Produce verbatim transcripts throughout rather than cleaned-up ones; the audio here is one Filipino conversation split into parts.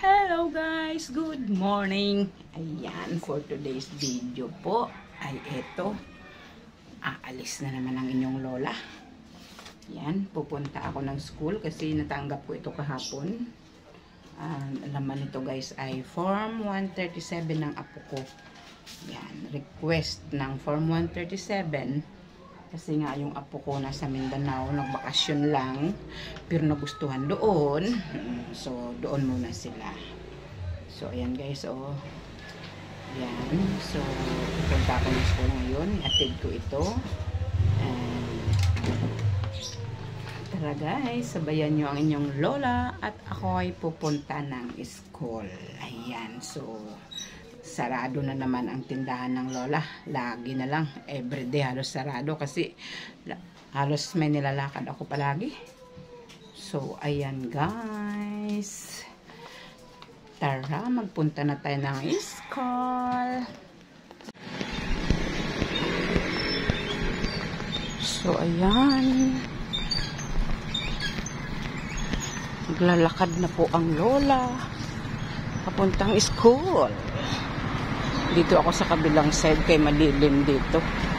Hello guys! Good morning! Ayan, for today's video po ay eto, aalis na naman ang inyong lola. Ayan, pupunta ako ng school kasi natanggap ko ito kahapon. Um, laman nito guys ay Form one thirty-seven ng apo ko. Ayan, request ng Form one thirty-seven kasi nga yung apo ko nasa Mindanao, nagbakasyon lang, pero nagustuhan doon. So, doon muna sila. So, ayan guys, oh. Ayan. So, pupunta ako ng school ngayon. Atid ko ito. And, tara guys, sabayan nyo ang inyong lola at ako ay pupunta ng school. Ayan. So, sarado na naman ang tindahan ng lola. Lagi na lang. Everyday halos sarado kasi halos may nilalakad ako palagi. So, ayan guys. Tara, magpunta na tayo ng school. So, ayan. Maglalakad na po ang lola papuntang school. Dito ako sa kabilang side kay madilim dito.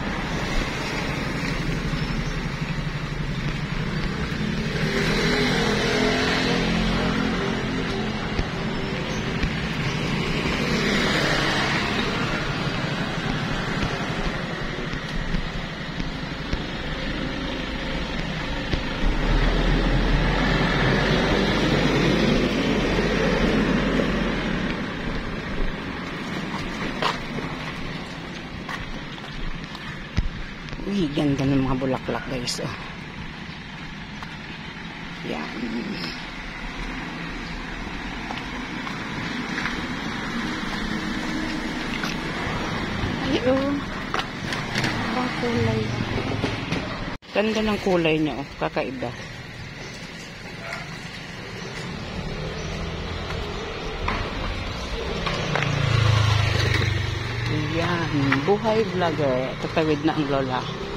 Uy, ganda ng mga bulaklak guys, oh. Yan. Ay, oh. Ang kulay. Ganda ng kulay niya, oh. Kakaiba. Yan. Buhay vlogger. Tatawid na ang lola.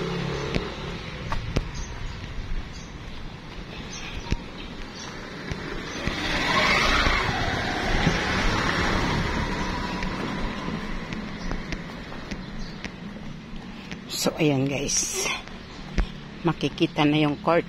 So, ayan guys. Makikita na yung court.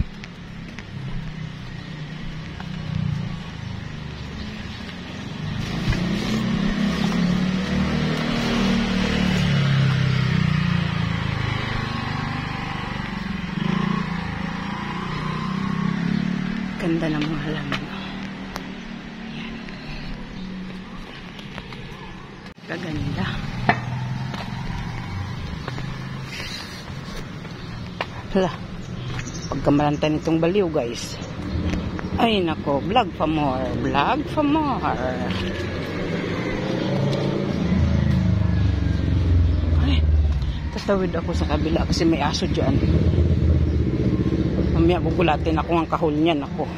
Ganda ng mga halaman. Ayan. Kaganda. Hala, pagkamalanta nitong baliw guys. Ay nako, vlog for more, vlog for more. Ay, tatawid ako sa kabila kasi may aso dyan. Mamaya gugulatin ako ang kahol niyan ako.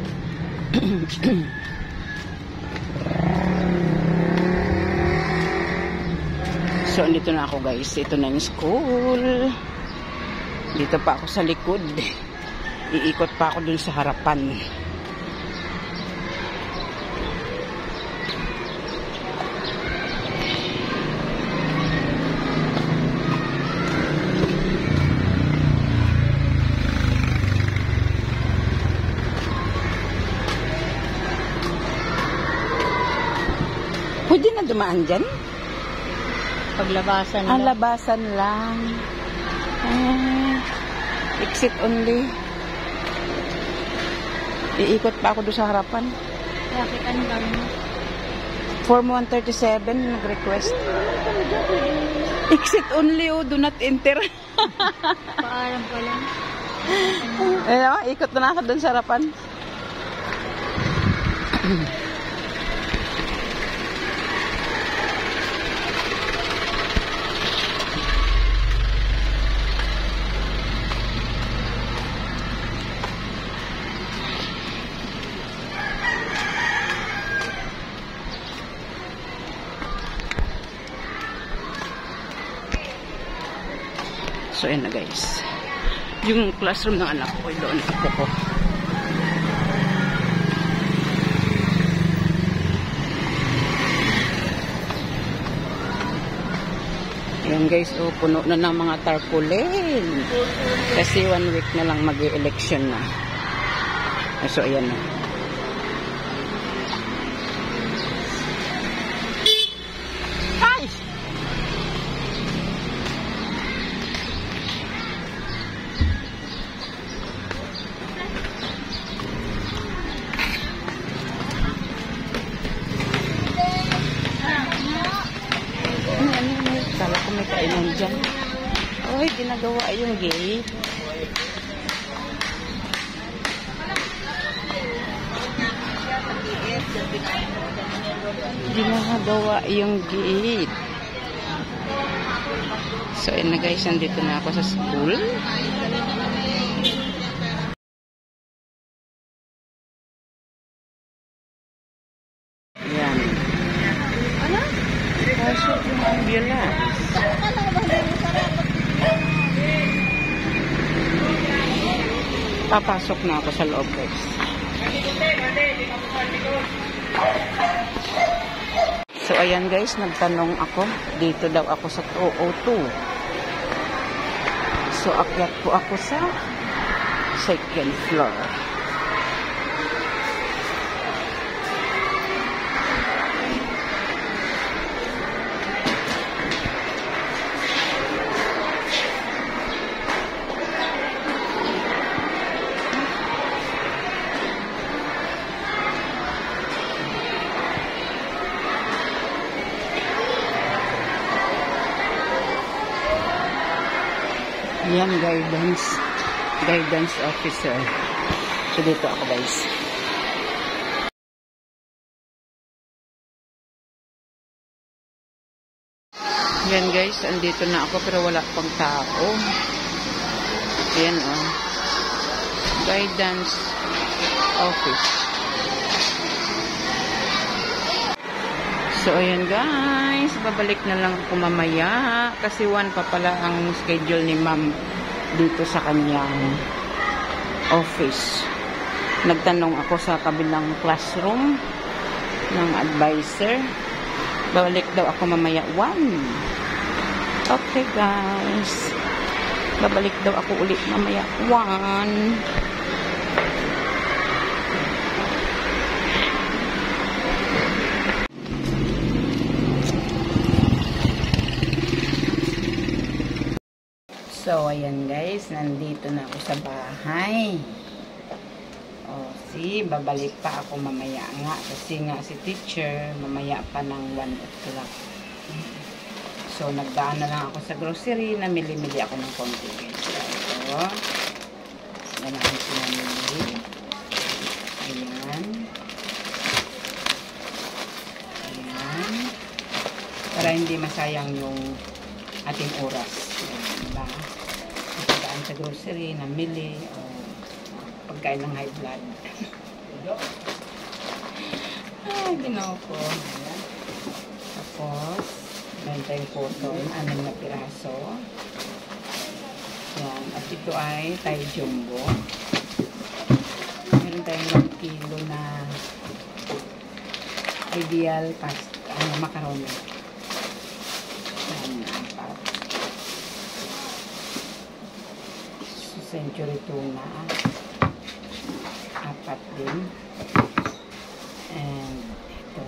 So, andito na ako guys. Ito na yung school. Dito pa ako sa likod. Iikot pa ako dun sa harapan. Pwede na dumaan dyan? Paglabasan ah, lang. labasan lang. Ah, exit only. Iikot pa ako doon sa harapan. Bakit? Ano kami? Form one thirty-seven, nag-request. Exit only, oh, do not enter. Paalam pa lang. Eh, ikot na ako doon sa harapan. So, ayan na guys. Yung classroom ng anak ko, doon ako ko. Ayan guys, oh, puno na ng mga tarpaulin. Kasi one week na lang mag-e-election na. So, ayan na. Ay! Kala ko may kainan dyan. Uy, ginagawa yung gate. Ginagawa yung gate. So, yun na guys, nandito na ako sa school. Yan. Ano? Pasok yung ambulance. Papasok na ako sa loob guys. So ayan guys, nagtanong ako. Dito daw ako sa two oh two. So akyat po ako sa second floor. Yan, guidance guidance officer. So dito ako guys. Yan guys, andito na ako pero wala pang tao. Yan oh. Guidance office. So ayan guys, babalik na lang ako mamaya kasi one pa pala ang schedule ni ma'am dito sa kanyang office. Nagtanong ako sa kabilang classroom ng advisor. Babalik daw ako mamaya one. Okay guys, babalik daw ako ulit mamaya one. So, ayan guys, nandito na ako sa bahay. O, see, babalik pa ako mamaya nga. Kasi nga si teacher, mamaya pa ng one o'clock. So, nagdaan na lang ako sa grocery. Namili-mili ako ng konti guys. So, ito. Yan ang sinamili. Ayan. Ayan. Para hindi masayang yung ating oras. Ayan, diba? Sa grocery, namili, o pagkain ng high blood. Ay, ginawa ko. Ayan. Tapos, meron tayong cotton, anim na piraso. Ayan. At ito ay Thai jumbo. Meron tayong one kilo na ideal pasta, ano, macaroni. Ayan. Century tuna, apat din, and ito,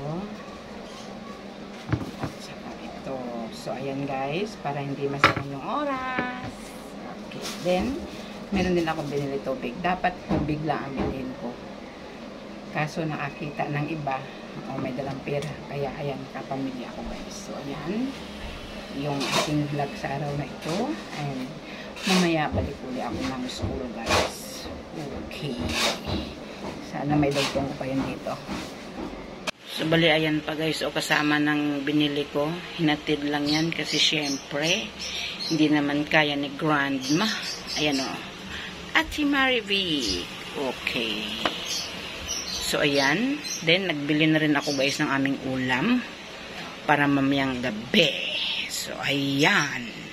at saka ito. So, ayan guys, para hindi masayang yung oras. Okay, then, meron din ako binili tubig. Dapat tubig lang ang bilhin ko. Kaso nakakita ng iba, o may dalang pera, kaya ayan, kapamilya ko guys. So, ayan, yung ating vlog sa araw na ito, and mamaya balik uli ako ng school guys. Okay. Sana may dagtong ko pa yun dito. So bali ayan pa guys. O kasama ng binili ko. Hinatid lang yan kasi syempre hindi naman kaya ni grandma. Ayan o. Ate Marivic. Okay. So ayan. Then nagbili na rin ako guys ng aming ulam. Para mamayang gabi. So ayan.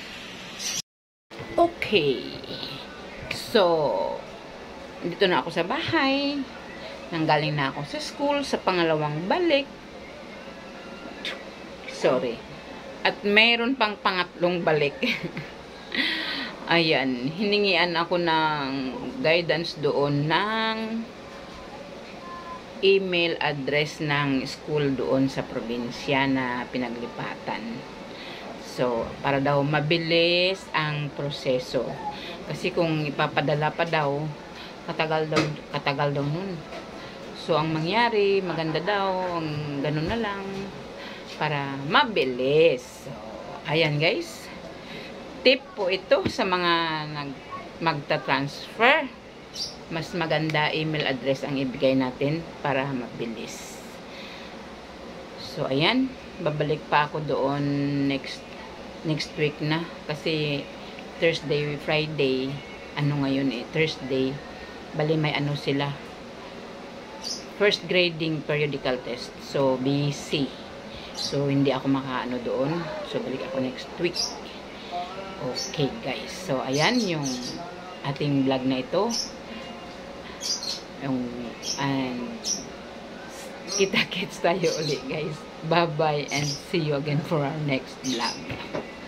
Okay. So, dito na ako sa bahay. Nanggaling na ako sa school sa pangalawang balik. Sorry. At mayroon pang pangatlong balik. Ayan, hiningian ako ng guidance doon ng email address ng school doon sa probinsya na pinaglipatan. So, para daw mabilis ang proseso. Kasi kung ipapadala pa daw, katagal daw, katagal daw nun. So, ang mangyari, maganda daw, ang ganun na lang, para mabilis. So, ayan guys. Tip po ito sa mga nag magta-transfer. Mas maganda email address ang ibigay natin para mabilis. So, ayan. Babalik pa ako doon next next week na. Kasi Thursday, Friday, ano ngayon eh, Thursday. Bali may ano sila. First grading periodical test. So, B C. So, hindi ako makaano doon. So, balik ako next week. Okay guys, so ayan yung ating vlog na ito. Yung and kita-kits tayo ulit guys. Bye bye and see you again for our next vlog.